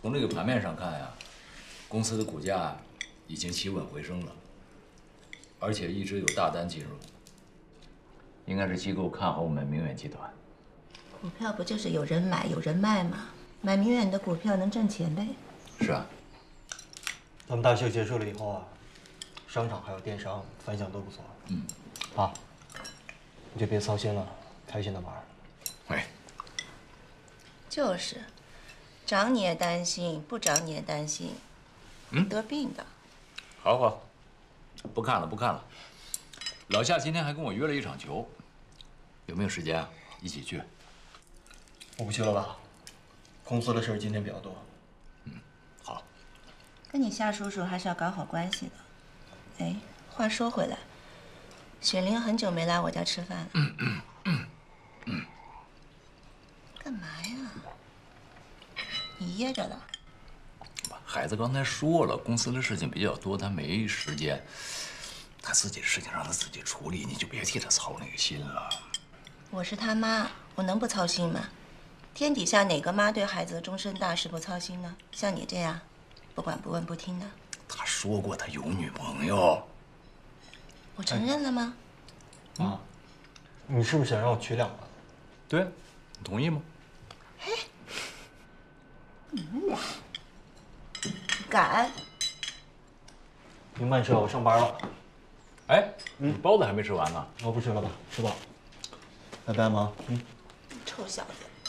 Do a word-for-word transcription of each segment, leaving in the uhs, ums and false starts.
从这个盘面上看呀，公司的股价已经企稳回升了，而且一直有大单进入，应该是机构看好我们明远集团。 股票不就是有人买有人卖吗？买明远的股票能挣钱呗。 是啊。 咱们大秀结束了以后啊，商场还有电商反响都不错。嗯。啊，你就别操心了，开心的玩。 哎。 就是，涨你也担心，不涨你也担心，嗯，得病的。 好好，不看了不看了。老夏今天还跟我约了一场球，有没有时间啊？一起去？ 我不去了吧，公司的事儿今天比较多。 嗯，好。 跟你夏叔叔还是要搞好关系的。哎，话说回来，雪玲很久没来我家吃饭了。嗯嗯嗯嗯。干嘛呀？你噎着了？ 孩子刚才说了，公司的事情比较多，他没时间。他自己的事情让他自己处理，你就别替他操那个心了。 我是他妈，我能不操心吗？天底下哪个妈对孩子的终身大事不操心呢？像你这样，不管不问不听的。 他说过他有女朋友。 我承认了吗？ 妈，你是不是想让我娶两个？ 对，你同意吗？ 嘿，你们俩敢？ 您慢吃，我上班了。 哎，你包子还没吃完呢。 我不吃了吧，吃饱。拜拜，妈。嗯。 臭小子。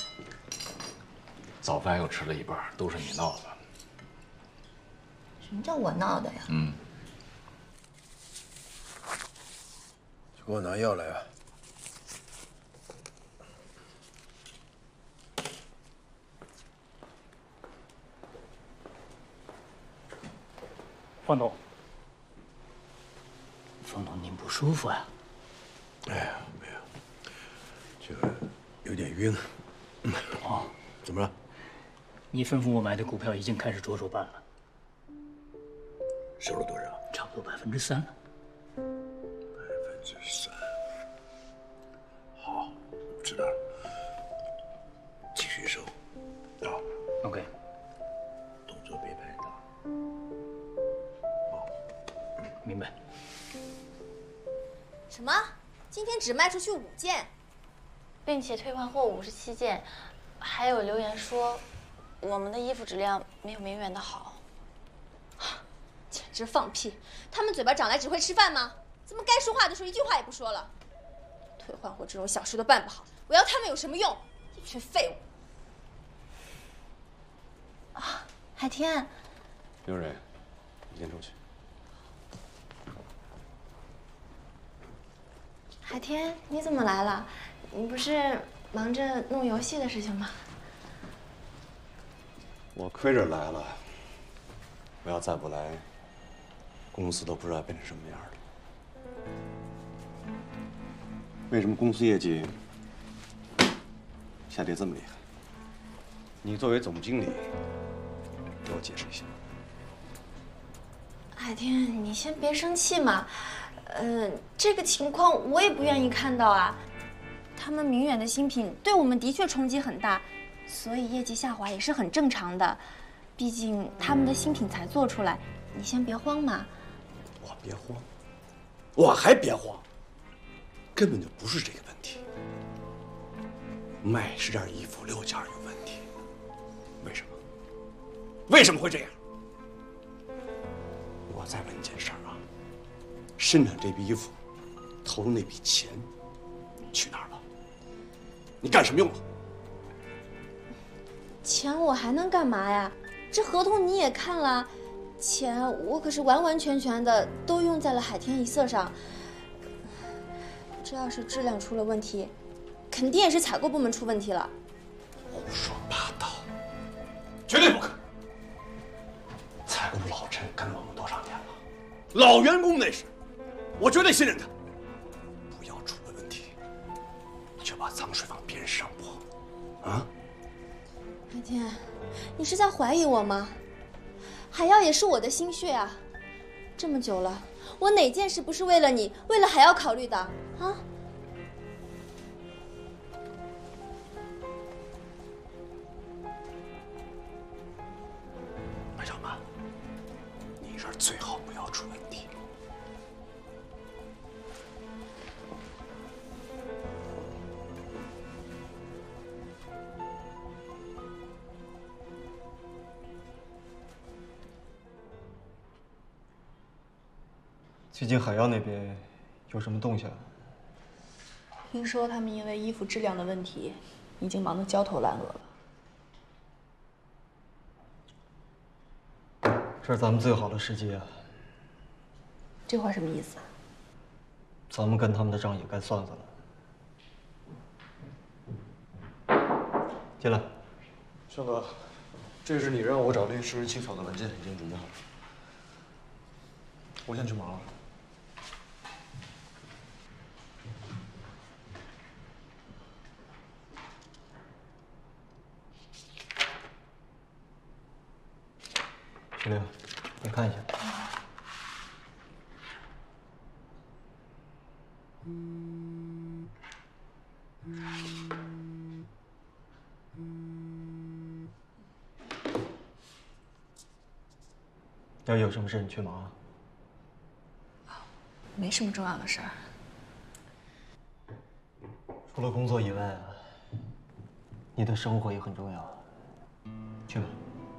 早饭又吃了一半，都是你闹的。 什么叫我闹的呀？ 嗯。 去给我拿药来啊！ 方总，方总，您不舒服呀？ 哎呀，没有，这个有点晕。 哦， 怎么了？ 你吩咐我买的股票已经开始着手办了， 收了多少？ 差不多百分之三了。 百分之三。好，知道了。继续收。啊。 OK。 动作别太大。 明白。 什么？今天只卖出去五件， 并且退换货五十七件，还有留言说我们的衣服质量没有明远的好， 简直放屁！他们嘴巴长来只会吃饭吗？怎么该说话的时候一句话也不说了？退换货这种小事都办不好，我要他们有什么用？一群废物！ 啊，海天。 刘蕊，你先出去。 海天，你怎么来了？你不是忙着弄游戏的事情吗？ 我亏着来了，我要再不来，公司都不知道变成什么样了。为什么公司业绩下跌这么厉害？你作为总经理，给我解释一下。 海天，你先别生气嘛。呃，这个情况我也不愿意看到啊。他们明远的新品对我们的确冲击很大，所以业绩下滑也是很正常的。毕竟他们的新品才做出来，你先别慌嘛。 我别慌，我还别慌，根本就不是这个问题。卖十件衣服六件有问题，为什么？为什么会这样？我再问你件事儿啊，生产这批衣服投入那笔钱去哪儿了？你干什么用了？ 钱我还能干嘛呀？这合同你也看了，钱我可是完完全全的都用在了海天一色上。这要是质量出了问题，肯定也是采购部门出问题了。 胡说八道，绝对不可能！采购部老陈跟了我们多少年了？老员工那是，我绝对信任他。不要出了问题，就把脏水往别人身上泼，啊？ 海天，你是在怀疑我吗？海耀也是我的心血啊，这么久了，我哪件事不是为了你，为了海耀考虑的啊？ 事最好不要出问题。 最近海药那边有什么动静？ 听说他们因为衣服质量的问题，已经忙得焦头烂额了。 这是咱们最好的时机啊！ 这话什么意思啊？ 咱们跟他们的账也该算算了。进来。 盛哥，这是你让我找律师起草的文件，已经准备好了。我先去忙了。 雪玲，你看一下。要有什么事你去忙啊。 没什么重要的事儿。 除了工作以外啊，你的生活也很重要。去吧。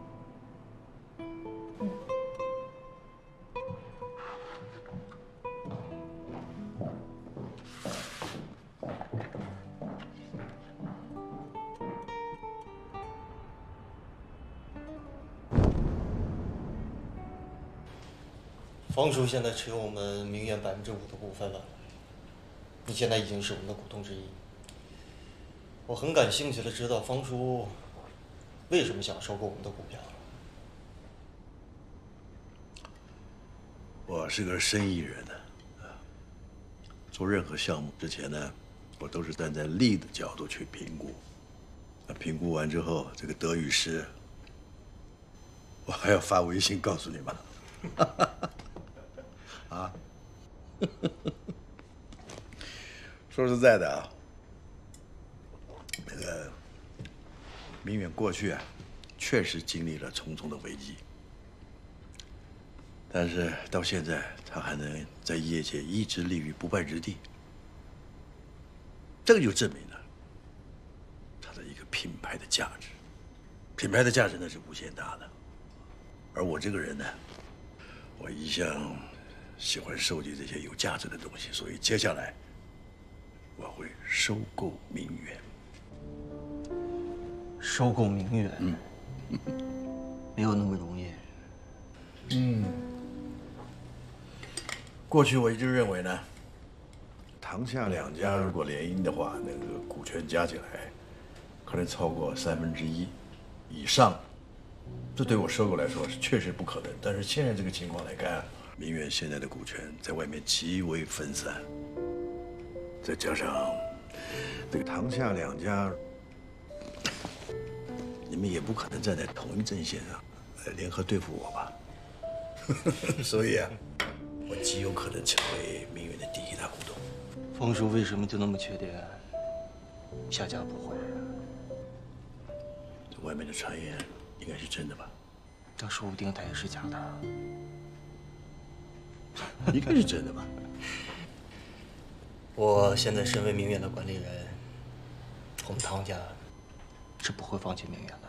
方叔现在持有我们明远百分之五的股份了，你现在已经是我们的股东之一。我很感兴趣的知道方叔为什么想收购我们的股票。 我是个生意人呢，啊，做任何项目之前呢，我都是站在利的角度去评估。那评估完之后，这个得与失，我还要发微信告诉你吗？啊，说实在的啊，那个明远过去啊，确实经历了重重的危机，但是到现在他还能在业界一直立于不败之地，这个就证明了他的一个品牌的价值。品牌的价值那是无限大的，而我这个人呢，我一向喜欢收集这些有价值的东西，所以接下来我会收购明远。 收购明远， 嗯， 没有那么容易。 嗯，过去我一直认为呢，唐夏两家如果联姻的话，那个股权加起来可能超过三分之一以上，这对我收购来说是确实不可能。但是现在这个情况来看，明远现在的股权在外面极为分散，再加上这个唐夏两家，你们也不可能站在同一阵线上来联合对付我吧？所以啊，我极有可能成为明远的第一大股东。 方叔为什么就那么确定夏家不会？ 这外面的传言应该是真的吧？ 但说不定他也是假的。 应该是真的吧？ 我现在身为明远的管理人，我们唐家是不会放弃明远的。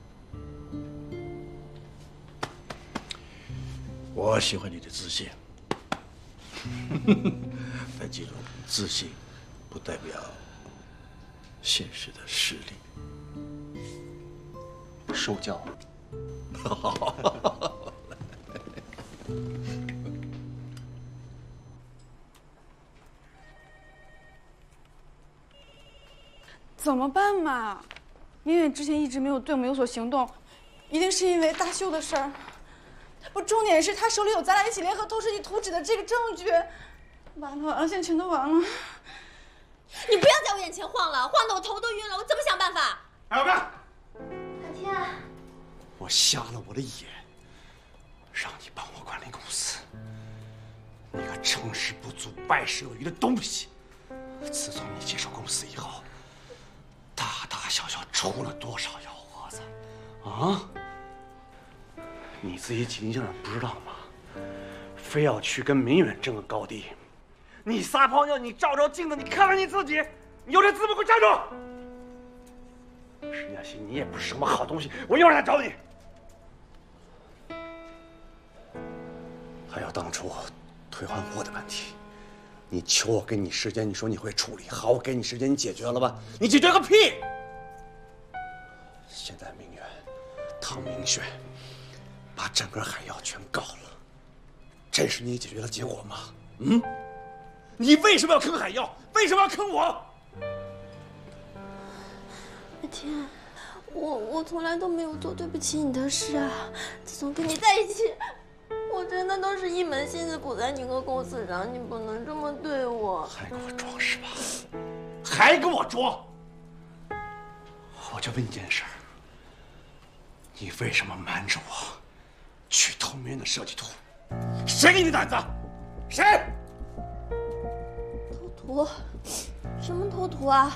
我喜欢你的自信，但记住，自信不代表现实的实力。 受教。 怎么办嘛？明远之前一直没有对我们有所行动，一定是因为大秀的事儿。不，重点是他手里有咱俩一起联合偷设计图纸的这个证据。完了完了，现在全都完了。 你不要在我眼前晃了，晃得我头都晕了，我怎么想办法？ 还有干！ 海天， 我瞎了我的眼，让你帮我管理公司，你个成事不足败事有余的东西！自从你接手公司以后，大大小小出了多少幺蛾子啊！你自己警醒点不知道吗？ 非要去跟明远争个高低。你撒泡尿，你照照镜子，你看看你自己，你有这资本给我站住！石嘉欣，你也不是什么好东西，我一会儿来找你。还有当初退换货的问题，你求我给你时间，你说你会处理，好，我给你时间，你解决了吧？你解决个屁！现在明远、唐明轩把整个海药全告了，这是你解决的结果吗？嗯？你为什么要坑海药？为什么要坑我？ 阿天，我我从来都没有做对不起你的事啊！自从跟你在一起，我真的都是一门心思扑在你和公司上，你不能这么对我。 还给我装是吧？还给我装！我就问你件事儿，你为什么瞒着我去偷明远的设计图？谁给你胆子？谁？ 偷图？什么偷图啊？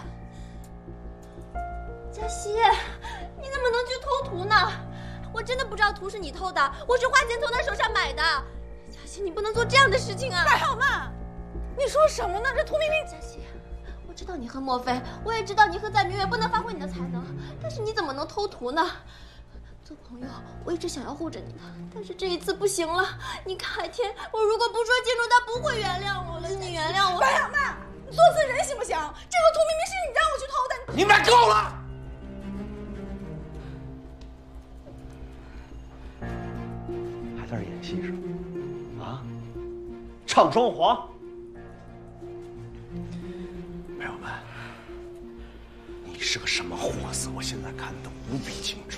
嘉熙，你怎么能去偷图呢？我真的不知道图是你偷的，我是花钱从他手上买的。嘉熙，你不能做这样的事情啊！ 白小曼，你说什么呢？这图明明…… 嘉熙，我知道你恨莫非，我也知道你和在明远不能发挥你的才能，但是你怎么能偷图呢？做朋友，我一直想要护着你的，但是这一次不行了。你看海天，我如果不说清楚，他不会原谅我了。你原谅我。 白小曼，你做次人行不行？这个图明明是你让我去偷的。 你们俩够了！还在这演戏是吗？啊？唱双簧？朋友们，你是个什么货色？我现在看得无比清楚。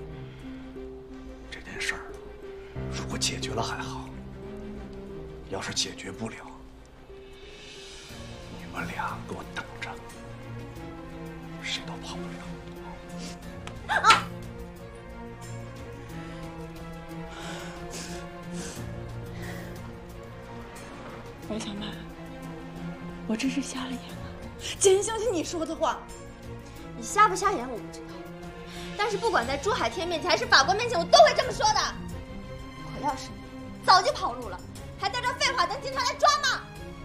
这件事儿，如果解决了还好，要是解决不了，你们俩给我等着，谁都跑不了。啊！ 白小曼，我真是瞎了眼了，真相信你说的话。 你瞎不瞎眼我不知道，但是不管在朱海天面前还是法官面前，我都会这么说的。我要是你，早就跑路了，还在这废话等警察来抓吗？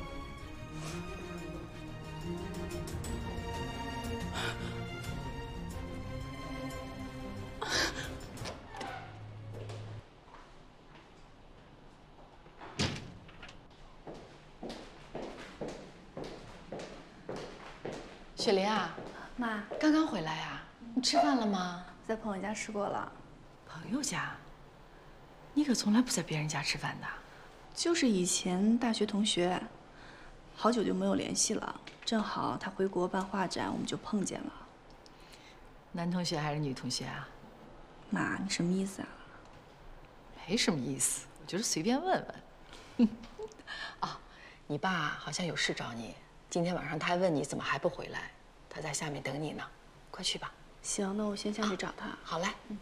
雪莲啊， 妈， 刚刚回来呀？你吃饭了吗？ 在朋友家吃过了。 朋友家？你可从来不在别人家吃饭的。 就是以前大学同学，好久就没有联系了。正好他回国办画展，我们就碰见了。 男同学还是女同学啊？ 妈，你什么意思啊？ 没什么意思，我就是随便问问。啊，你爸好像有事找你。今天晚上他还问你怎么还不回来，他在下面等你呢，快去吧。 行，那我先下去找他。 啊、好嘞。嗯。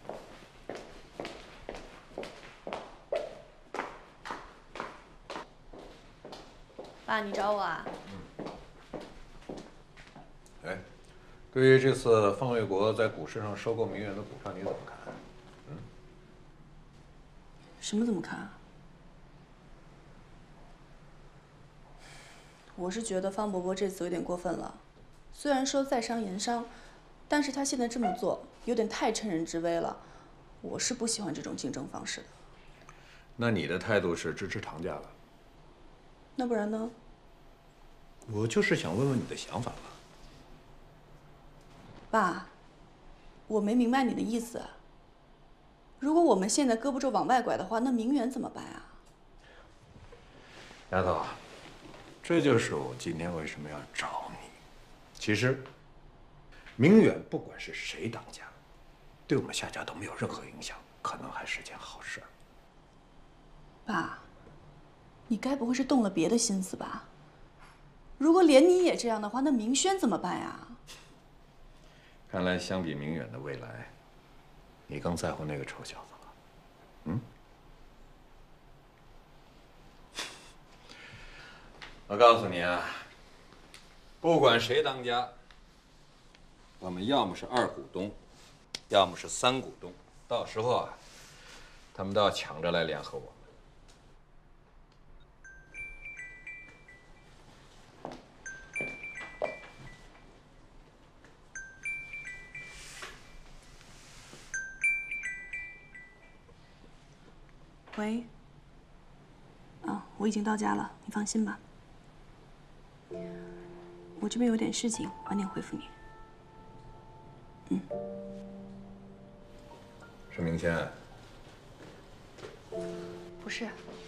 爸，你找我啊？ 嗯。哎，对于这次方卫国在股市上收购明远的股票，你怎么看？嗯。 什么怎么看？我是觉得方伯伯这次有点过分了，虽然说在商言商，但是他现在这么做有点太趁人之危了，我是不喜欢这种竞争方式的。 那你的态度是支持唐家了？ 那不然呢？ 我就是想问问你的想法吧。 爸，我没明白你的意思。如果我们现在胳膊肘往外拐的话，那明远怎么办啊？ 丫头。这就是我今天为什么要找你。其实，明远不管是谁当家，对我们夏家都没有任何影响，可能还是件好事儿。 爸，你该不会是动了别的心思吧？如果连你也这样的话，那明轩怎么办呀？ 看来相比明远的未来，你更在乎那个臭小子了。嗯？我告诉你啊，不管谁当家，我们要么是二股东，要么是三股东，到时候啊，他们都要抢着来联合我们。 喂。啊，我已经到家了，你放心吧。我这边有点事情，晚点回复你。嗯。 是明轩？ 不是。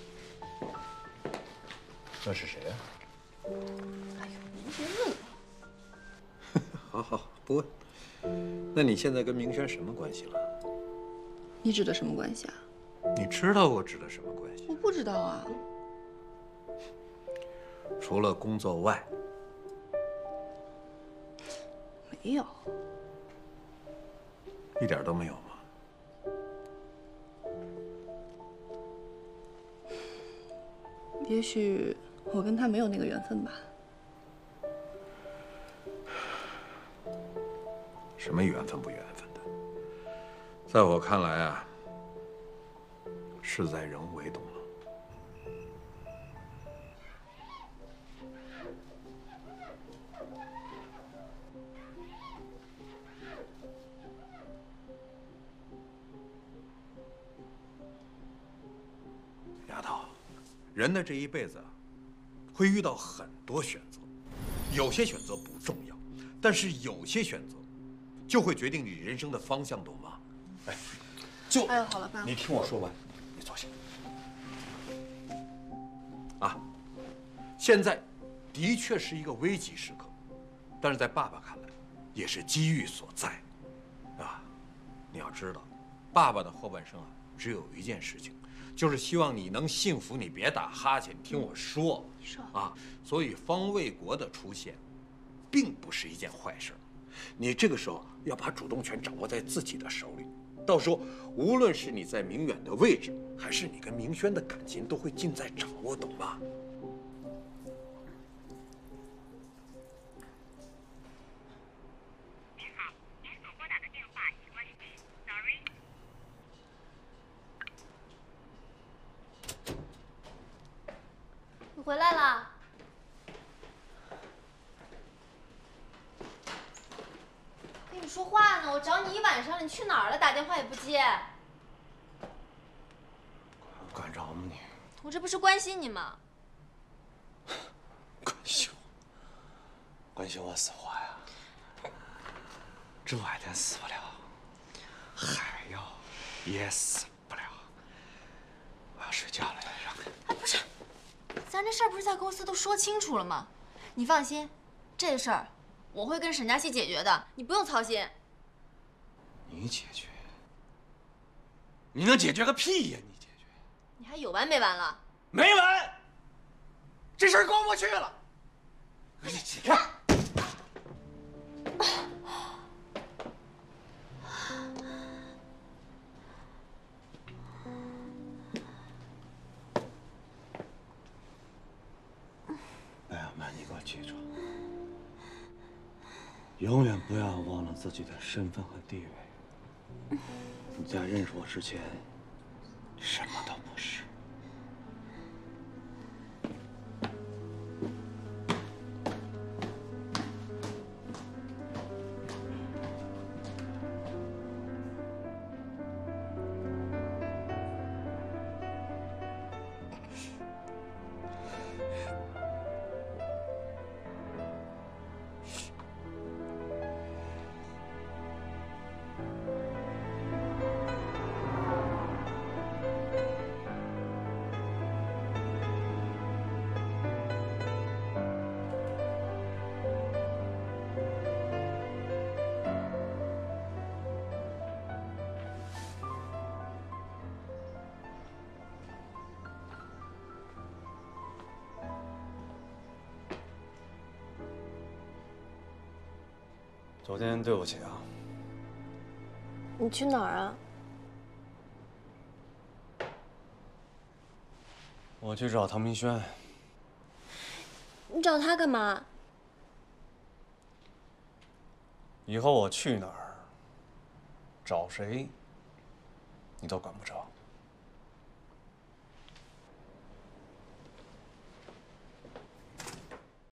那是谁呀？ 哎呦，您别问了。 好好，不问。那你现在跟明轩什么关系了？ 你指的什么关系啊？ 你知道我指的什么关系？ 我不知道啊。 除了工作外， 没有。 一点都没有吗？ 也许我跟他没有那个缘分吧。 什么缘分不缘分的？在我看来啊，事在人为，懂吗？丫头，人的这一辈子啊，会遇到很多选择，有些选择不重要，但是有些选择就会决定你人生的方向，懂吗？哎，就哎呦，好了，爸， 你听我说完，你坐下。啊，现在的确是一个危急时刻，但是在爸爸看来，也是机遇所在。啊，你要知道，爸爸的后半生啊，只有一件事情。就是希望你能幸福，你别打哈欠，你听我说。 说啊，所以方卫国的出现，并不是一件坏事。你这个时候要把主动权掌握在自己的手里，到时候无论是你在明远的位置，还是你跟明轩的感情，都会尽在掌握，懂吗？ 回来了，跟你说话呢，我找你一晚上了，你去哪儿了？打电话也不接。 管着吗你？ 我这不是关心你吗？ 关心我？关心我死活呀？这晚点死不了，还要也死不了。我要睡觉了，让开。 哎，不是。咱这事儿不是在公司都说清楚了吗？你放心，这事儿我会跟沈佳熙解决的，你不用操心。 你解决？你能解决个屁呀！你解决？ 你还有完没完了？ 没完！这事儿过不去了。你看。记住，永远不要忘了自己的身份和地位。你在认识我之前，什么都不是。昨天对不起啊。 你去哪儿啊？ 我去找唐明轩。 你找他干嘛？ 以后我去哪儿，找谁，你都管不着。